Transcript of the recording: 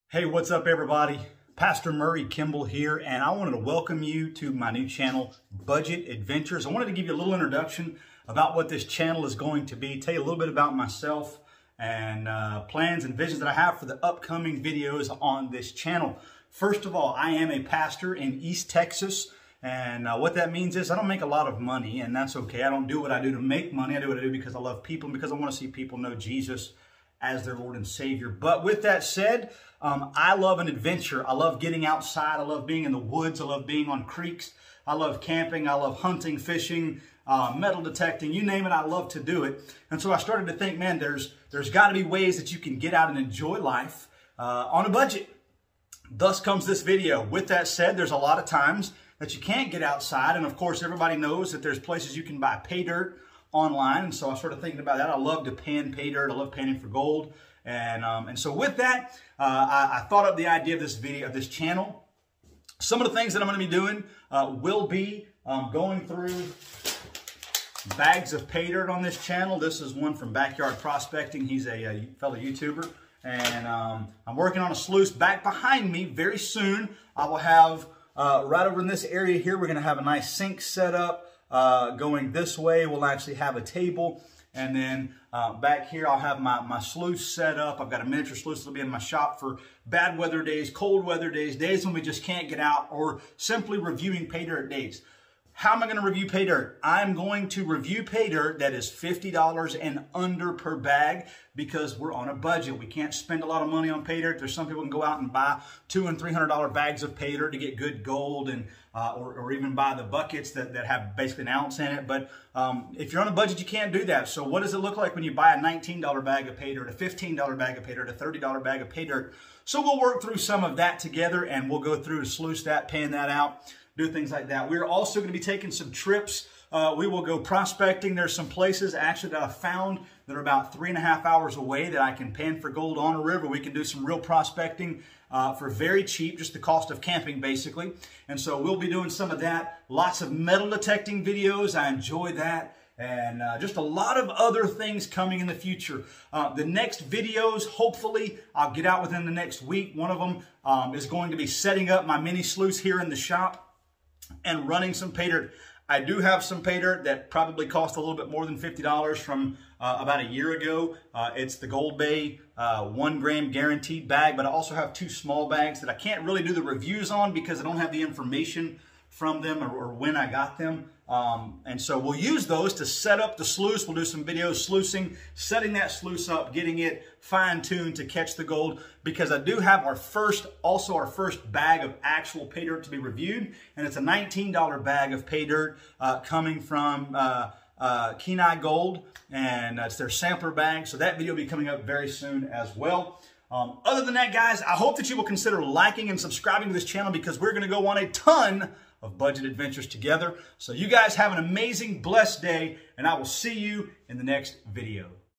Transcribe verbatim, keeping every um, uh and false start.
Hey, what's up everybody? Pastor Murray Kimball here, and I wanted to welcome you to my new channel, Budget Adventures. I wanted to give you a little introduction about what this channel is going to be, tell you a little bit about myself and uh, plans and visions that I have for the upcoming videos on this channel. First of all, I am a pastor in East Texas, and uh, what that means is I don't make a lot of money, and that's okay. I don't do what I do to make money. I do what I do because I love people and because I want to see people know Jesus as their Lord and Savior. But with that said, um, I love an adventure. I love getting outside. I love being in the woods. I love being on creeks. I love camping. I love hunting, fishing, uh, metal detecting, you name it. I love to do it. And so I started to think, man, there's there's got to be ways that you can get out and enjoy life uh, on a budget. Thus comes this video. With that said, there's a lot of times that you can't get outside. And of course, everybody knows that there's places you can buy pay dirt online. And so I started thinking about that. I love to pan pay dirt. I love panning for gold. And, um, and so with that, uh, I, I thought up the idea of this video, of this channel. Some of the things that I'm going to be doing uh, will be um, going through bags of pay dirt on this channel. This is one from Backyard Prospecting. He's a, a fellow YouTuber. And um, I'm working on a sluice back behind me. Very soon, I will have, uh, right over in this area here, we're going to have a nice sink set up. Uh, going this way, we'll actually have a table. And then uh, back here, I'll have my, my sluice set up. I've got a miniature sluice that'll be in my shop for bad weather days, cold weather days, days when we just can't get out, or simply reviewing pay dirt days. How am I going to review pay dirt? I'm going to review pay dirt that is fifty dollars and under per bag because we're on a budget. We can't spend a lot of money on pay dirt. There's some people can go out and buy two and three hundred dollar bags of pay dirt to get good gold, and uh, or, or even buy the buckets that, that have basically an ounce in it. But um, if you're on a budget, you can't do that. So what does it look like when you buy a nineteen dollar bag of pay dirt, a fifteen dollar bag of pay dirt, a thirty dollar bag of pay dirt? So we'll work through some of that together, and we'll go through to sluice that, pan that out, do things like that. We're also going to be taking some trips. Uh, we will go prospecting. There's some places actually that I found that are about three and a half hours away that I can pan for gold on a river. We can do some real prospecting uh, for very cheap, just the cost of camping basically. And so we'll be doing some of that. Lots of metal detecting videos. I enjoy that. And uh, just a lot of other things coming in the future. Uh, the next videos, hopefully, I'll get out within the next week. One of them um, is going to be setting up my mini sluice here in the shop and running some pay dirt. I do have some pay dirt that probably cost a little bit more than fifty dollars from uh, about a year ago. Uh, it's the Gold Bay uh, one gram guaranteed bag, but I also have two small bags that I can't really do the reviews on because I don't have the information from them or, or when I got them. Um, and so we'll use those to set up the sluice. We'll do some videos sluicing, setting that sluice up, getting it fine-tuned to catch the gold, because I do have our first, also our first bag of actual pay dirt to be reviewed. And it's a nineteen dollar bag of pay dirt uh, coming from uh, uh, Kenai Gold, and uh, it's their sampler bag. So that video will be coming up very soon as well. Um, other than that, guys, I hope that you will consider liking and subscribing to this channel because we're going to go on a ton of budget adventures together. So you guys have an amazing, blessed day, and I will see you in the next video.